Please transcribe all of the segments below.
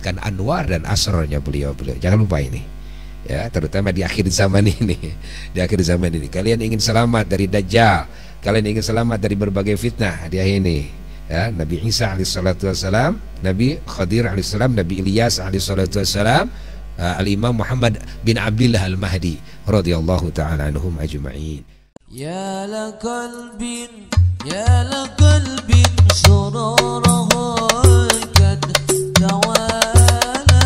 menyampaikan anwar dan asrarnya beliau. Jangan lupa ini, ya, terutama di akhir zaman ini. Di akhir zaman ini kalian ingin selamat dari Dajjal, kalian ingin selamat dari berbagai fitnah, dia ini, ya, Nabi Isa alaihissalatu wassalam, Nabi Khadir alaihissalam, Nabi Ilyas alaihissalatu wassalam, Al-Imam Muhammad bin Abdullah Al-Mahdi radhiyallahu ta'ala anhum ajma'in. Ya la qalbin, ya la qalbin sururahu kad tawala.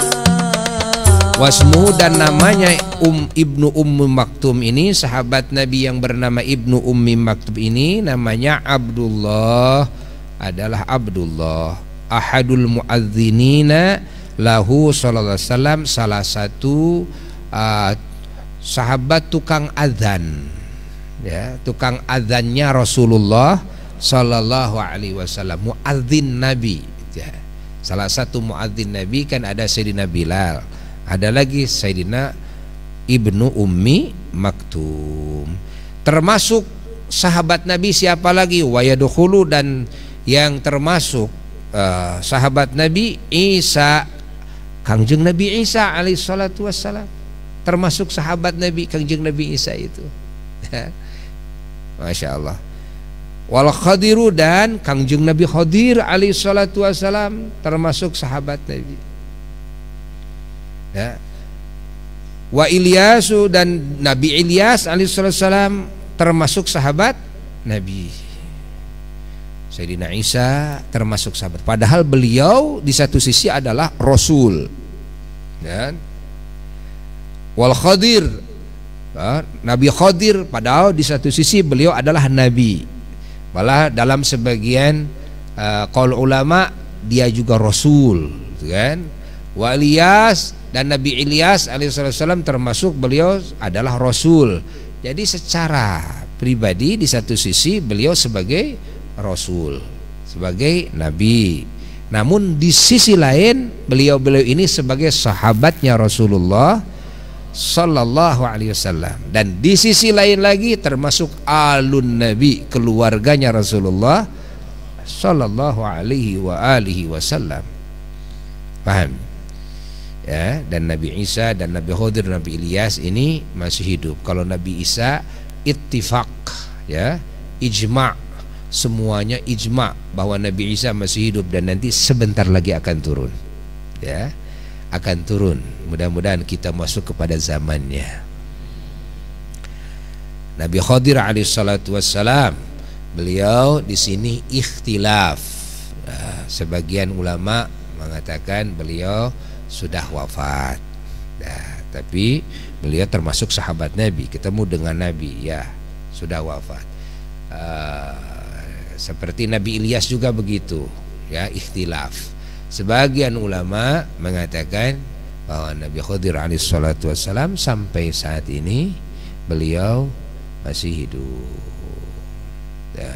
Wasmu, dan namanya Ibnu Ummi Maktum ini, sahabat Nabi yang bernama Ibnu Ummi Maktum ini namanya Abdullah, adalah Abdullah, ahadul muadzinina lahu sallallahu alaihi wasallam, salah satu sahabat tukang azan, ya, tukang azannya Rasulullah sallallahu alaihi wasallam, muadzin Nabi, ya. Salah satu muadzin Nabi kan ada Sayyidina Bilal, ada lagi Sayyidina Ibnu Ummi Maktum. Termasuk sahabat Nabi siapa lagi? Wa yadkhulu, dan yang termasuk sahabat Nabi Isa, Kangjeng Nabi Isa alaihissalatu wassalam, termasuk sahabat Nabi Kangjeng Nabi Isa itu. Masya Allah. Wal Khadiru, dan Kangjeng Nabi Khadir alaihissalatu wassalam termasuk sahabat Nabi, ya. Wa Ilyasu, dan Nabi Ilyas alaihissalatu wassalam termasuk sahabat Nabi. Sayyidina Isa termasuk sahabat, padahal beliau di satu sisi adalah Rasul, dan wal Khadir, Nabi Khadir, padahal di satu sisi beliau adalah Nabi, malah dalam sebagian qaul ulama dia juga Rasul, kan. Wa Ilyas, dan Nabi Ilyas alaihissalam termasuk beliau adalah Rasul. Jadi secara pribadi di satu sisi beliau sebagai Rasul, sebagai Nabi, namun di sisi lain beliau ini sebagai sahabatnya Rasulullah sallallahu alaihi wasallam, dan di sisi lain lagi termasuk alun Nabi, keluarganya Rasulullah sallallahu alaihi wasallam. Paham? Ya, dan Nabi Isa dan Nabi Khadir, Nabi Ilyas ini masih hidup. Kalau Nabi Isa ittifaq, ya, ijma', semuanya ijma' bahwa Nabi Isa masih hidup dan nanti sebentar lagi akan turun, ya, akan turun. Mudah-mudahan kita masuk kepada zamannya. Nabi Khadir alaihissalatu wassalam, beliau di sini ikhtilaf. Nah, sebagian ulama mengatakan beliau sudah wafat, nah, tapi beliau termasuk sahabat Nabi, ketemu dengan Nabi, ya, sudah wafat. Seperti Nabi Ilyas juga begitu, ya, ikhtilaf. Sebagian ulama mengatakan bahwa Nabi Khadir alaihissalatu wassalam sampai saat ini beliau masih hidup, ya.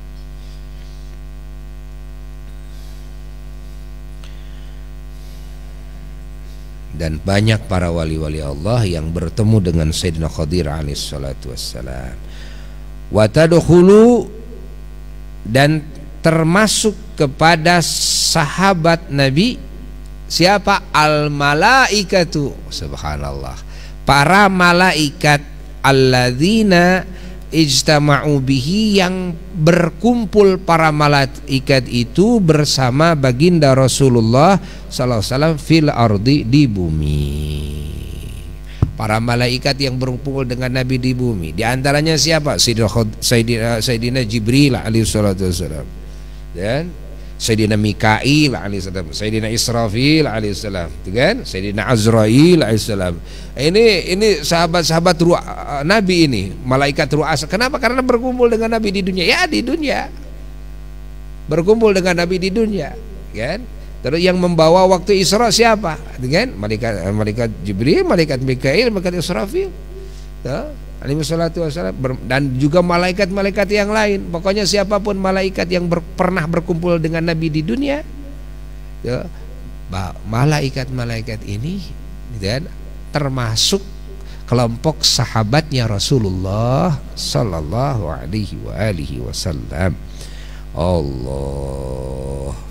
Dan banyak para wali-wali Allah yang bertemu dengan Sayyidina Khadir alaihissalatu wassalam. Wa tadkhulu, dan termasuk kepada sahabat Nabi siapa? Al malaikatu, subhanallah, para malaikat, alladzina ijtama'u bihi, yang berkumpul para malaikat itu bersama baginda Rasulullah sallallahu alaihi wasallam fil ardi, di bumi. Para malaikat yang berkumpul dengan Nabi di bumi, di antaranya siapa? Sayyidina Jibril alaihissalatu wassalam, dan Sayyidina Mikail alaihissalam, Sayyidina Israfil alaihissalam, kan? Sayyidina Azrail alaihissalam. Ini sahabat-sahabat Nabi ini, malaikat ru'asa. Kenapa? Karena berkumpul dengan Nabi di dunia. Ya, di dunia. Berkumpul dengan Nabi di dunia, kan? Terus yang membawa waktu Isra siapa? Kan? Malaikat Jibril, malaikat Mikail, malaikat Israfil. Ya, alaihi salatu wassalam, dan juga malaikat-malaikat yang lain. Pokoknya siapapun malaikat yang pernah berkumpul dengan Nabi di dunia, ya, malaikat-malaikat ini, dan termasuk kelompok sahabatnya Rasulullah sallallahu alaihi wasallam. Allah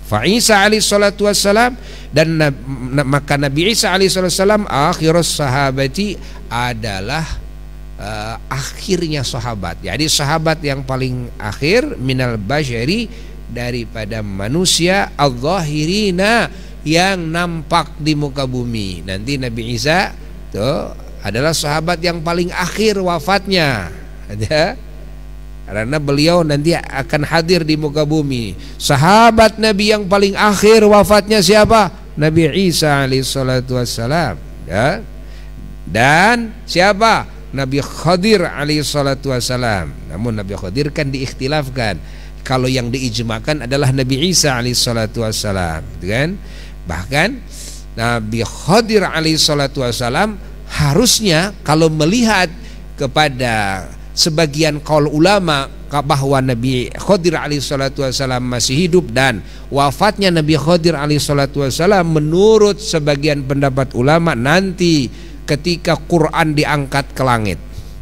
Fa Isa alaihi salatu wassalam, dan maka Nabi Isa alaihi salatu wassalam akhirus sahabati adalah akhirnya sahabat. Jadi sahabat yang paling akhir minal basyari, daripada manusia, al-zahirina, yang nampak di muka bumi. Nanti Nabi Isa tuh adalah sahabat yang paling akhir wafatnya. Ada, karena beliau nanti akan hadir di muka bumi. Sahabat Nabi yang paling akhir wafatnya siapa? Nabi Isa alaihissalatu wassalam, ya. Dan siapa? Nabi Khadir alaihissalatu wassalam. Namun Nabi Khadir kan diikhtilafkan. Kalau yang diijmakan adalah Nabi Isa alaihissalatu wassalam, kan? Bahkan Nabi Khadir alaihissalatu wassalam harusnya, kalau melihat kepada sebagian kaul ulama bahwa Nabi Khadir alaihissalatu wassalam masih hidup dan wafatnya Nabi Khadir alaihissalatu wassalam, menurut sebagian pendapat ulama nanti ketika Quran diangkat ke langit,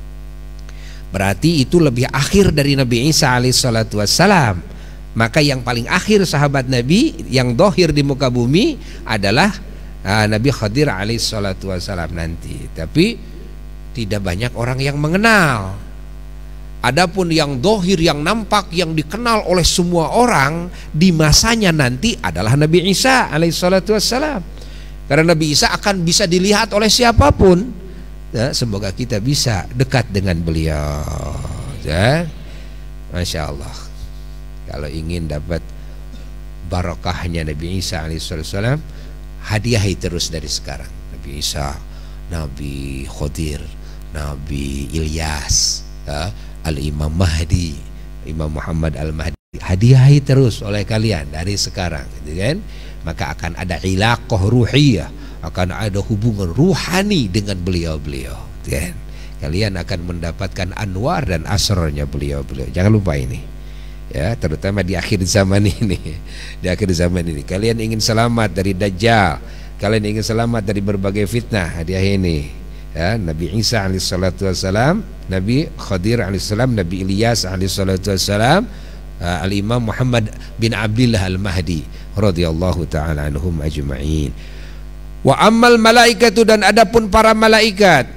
berarti itu lebih akhir dari Nabi Isa alaihissalatu wassalam. Maka yang paling akhir sahabat Nabi yang dohir di muka bumi adalah Nabi Khadir alaihissalatu wassalam nanti. Tapi tidak banyak orang yang mengenal. Adapun yang dohir, yang nampak, yang dikenal oleh semua orang di masanya nanti adalah Nabi Isa alaihissalatu wassalam. Karena Nabi Isa akan bisa dilihat oleh siapapun. Ya, semoga kita bisa dekat dengan beliau. Ya, Masya Allah. Kalau ingin dapat barokahnya Nabi Isa alaihissalatu wassalam, hadiahi terus dari sekarang. Nabi Isa, Nabi Khadir, Nabi Ilyas, ya, Al-Imam Mahdi, Imam Muhammad Al-Mahdi, hadiahi terus oleh kalian dari sekarang, gitu kan? Maka akan ada ilaqah ruhiyah, akan ada hubungan ruhani dengan beliau-beliau, gitu kan? Kalian akan mendapatkan anwar dan asrarnya beliau-beliau. Jangan lupa ini, ya, terutama di akhir zaman ini. Di akhir zaman ini kalian ingin selamat dari Dajjal, kalian ingin selamat dari berbagai fitnah, hadiah ini, ya, Nabi Isa alaihissalatu wassalam, Nabi Khadir alaihissalam, Nabi Ilyas alaihissalatu wassalam, Al-Imam Muhammad bin Abdullah Al-Mahdi radhiyallahu ta'ala anhum ajma'in. Wa ammal malaikatu, dan adapun para malaikat,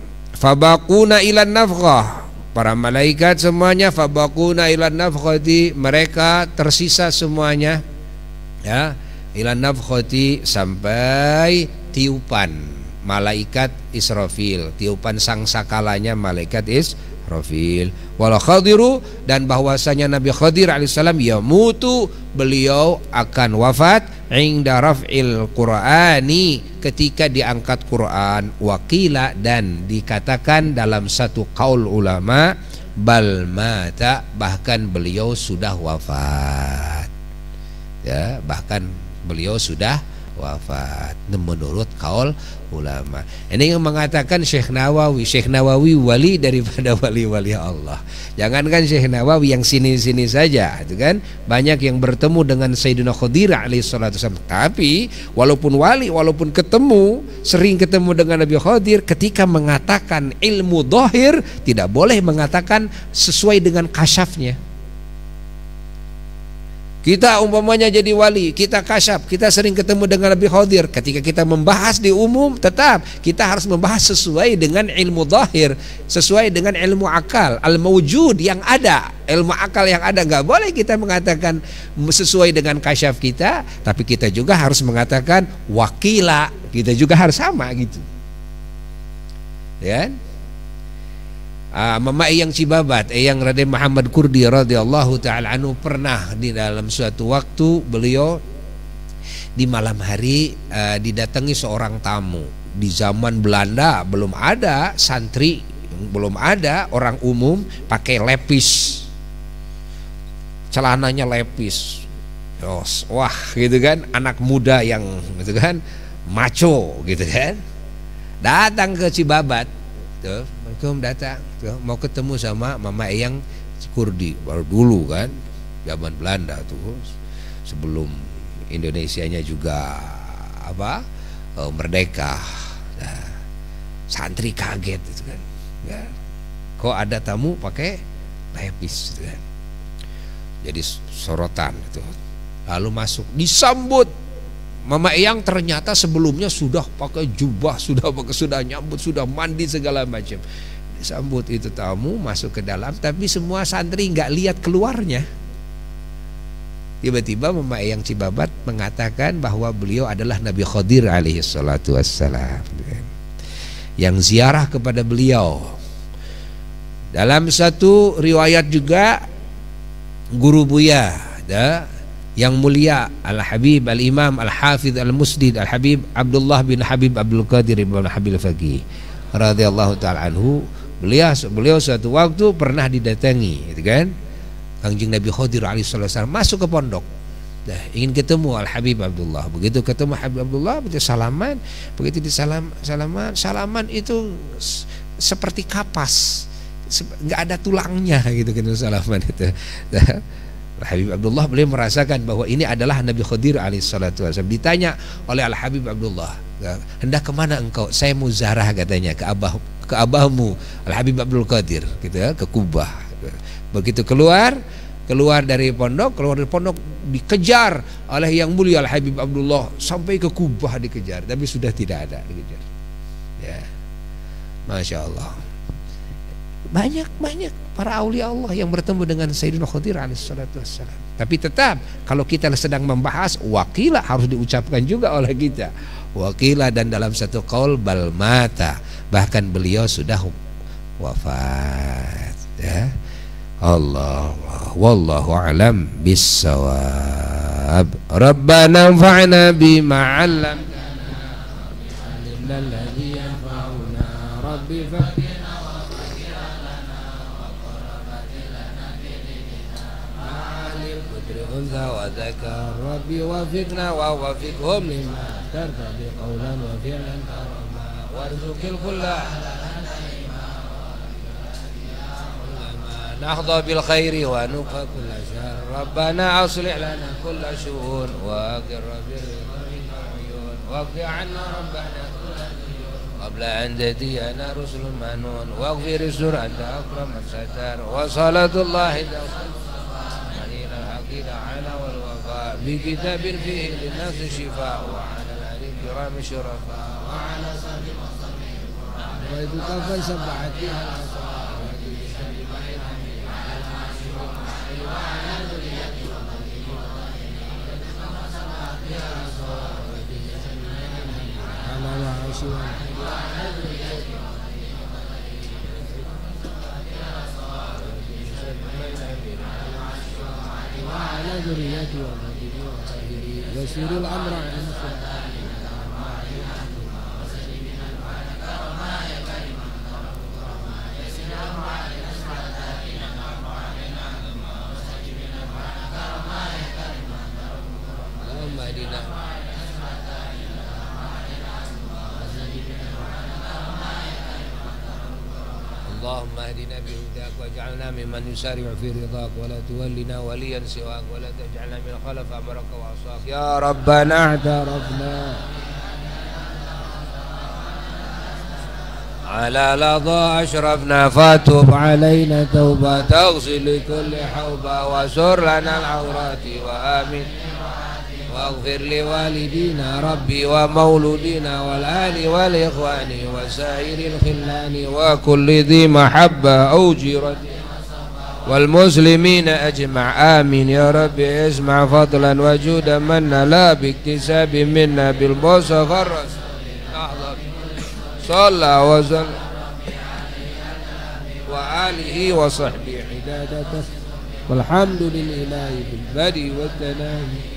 fabaquna ilan nafkhah, para malaikat semuanya fabaquna ilan nafkhati, mereka tersisa semuanya, ya, ilan nafkhati, sampai tiupan malaikat Israfil, tiupan sangsakalanya malaikat Israfil. Wal Khadiru, dan bahwasanya Nabi Khadir alaihissalam yamutu, beliau akan wafat inda raf'il Qur'ani, ketika diangkat Quran. Wakila, dan dikatakan dalam satu kaul ulama, bal mata, bahkan beliau sudah wafat, ya, bahkan beliau sudah wafat menurut kaul ulama. Ini yang mengatakan Syekh Nawawi wali daripada wali-wali Allah. Jangankan Syekh Nawawi yang sini-sini saja, itu kan banyak yang bertemu dengan Sayyidina Khadir alaihissalatu wassalam. Tapi walaupun wali, walaupun sering ketemu dengan Nabi Khadir, ketika mengatakan ilmu dhahir tidak boleh mengatakan sesuai dengan kasyafnya. Kita umpamanya jadi wali, kita kasyaf, kita sering ketemu dengan Nabi Khadir. Ketika kita membahas di umum, tetap kita harus membahas sesuai dengan ilmu zahir, sesuai dengan ilmu akal, al-mawjud yang ada, ilmu akal yang ada. Nggak boleh kita mengatakan sesuai dengan kasyaf kita, tapi kita juga harus mengatakan wakila, kita juga harus sama gitu, ya. Mama Eyang Cibabat, Eyang Raden Muhammad Kurdi radhiyallahu ta'ala anhu, pernah di dalam suatu waktu beliau di malam hari didatangi seorang tamu. Di zaman Belanda belum ada santri, belum ada orang umum pakai lepis, celananya lepis, wah gitu kan, anak muda yang gitu kan maco gitu kan, datang ke Cibabat tuh, datang tuh, mau ketemu sama Mama Eyang Kurdi. Baru dulu kan zaman Belanda tuh, sebelum Indonesianya juga merdeka. Nah, santri kaget gitu kan, ya, kok ada tamu pakai lepis gitu kan, jadi sorotan itu. Lalu masuk, disambut. Mama Eyang ternyata sebelumnya sudah pakai jubah, sudah nyambut, sudah mandi segala macam. Disambut itu tamu masuk ke dalam, tapi semua santri nggak lihat keluarnya. Tiba-tiba Mama Eyang Cibabat mengatakan bahwa beliau adalah Nabi Khidir alaihi salatu wassalam, yang ziarah kepada beliau. Dalam satu riwayat juga guru Buya yang mulia Al-Habib Al-Imam Al-Hafidh Al-Musdid Al-Habib Abdullah bin Habib Abdul Qadir bin Habib Al-Faqih radhiyallahu ta'ala anhu, beliau suatu waktu pernah didatangi, gitu kan, Kangjeng Nabi Khidir alaihi wasallam masuk ke pondok. Nah, ingin ketemu Al-Habib Abdullah. Begitu ketemu Habib Abdullah, begitu salaman, begitu salaman itu seperti kapas, nggak ada tulangnya gitu kan salaman itu. Nah, Habib Abdullah beliau merasakan bahwa ini adalah Nabi Khidir alaihissalatu wassalam. Ditanya oleh Al Habib Abdullah, hendak kemana engkau? Saya mau ziarah katanya ke abahmu Al Habib Abdul Qadir, gitu ya, ke Kubah. Begitu keluar dari pondok, dikejar oleh yang mulia Al Habib Abdullah sampai ke Kubah dikejar, tapi sudah tidak ada dikejar. Ya, masya Allah. Banyak para aulia Allah yang bertemu dengan Sayyidina Khidir alaihissalatu wassalam. Tapi tetap kalau kita sedang membahas wakila harus diucapkan juga oleh kita wakila, dan dalam satu qaul bal mata, bahkan beliau sudah wafat, ya. Allah wallahu alam bissawab. Rabbana anfa'na bima 'allamtana wa 'allimna yanfa'una rabbi fa'ina wa faghfir lana wa qurrata lana bi dinina ma'alil qudri unza wa dzakar rabbi wafiqna wa wafiqhum lima tarda bi qawlan wa fi'lan karama warzuqil kulla نحظى بالخير ونبقى كل شر ربنا أصلح لنا كل شؤون وأقر بالعيون واغفر عنا ربنا قبل أن تأتينا رسل منون واغفر السر أنت أكرم الستار وصلاة الله علينا الحقيقة على والوفاء بكتاب فيه للناس شفاء وعلى الآل الكرام شرفاء وعلى صحب المصطفين وإذ كفى سبحت بها الأصحاب وعلى ذريته ويسير الأمر عن اللهم اهدنا بهداك واجعلنا ممن يسارع في رضاك ولا تولنا وليا سواك ولا تجعلنا من خلف امرك وعصاك يا ربنا اعترفنا على لظى اشرفنا فتب علينا توبه تغسل لكل حوبه وسر لنا العورات وامن واغفر لوالدينا ربي ومولودينا والآل والإخوان وسائر الخلان وكل ذي محبة أو جيرة والمسلمين أجمع آمين يا رب اسمع فضلا وجودا منا لا باكتساب منا بالمصطفى الرسول صلى وسلم وآله وصحبه حدادة والحمد لله بالبدء والتناهي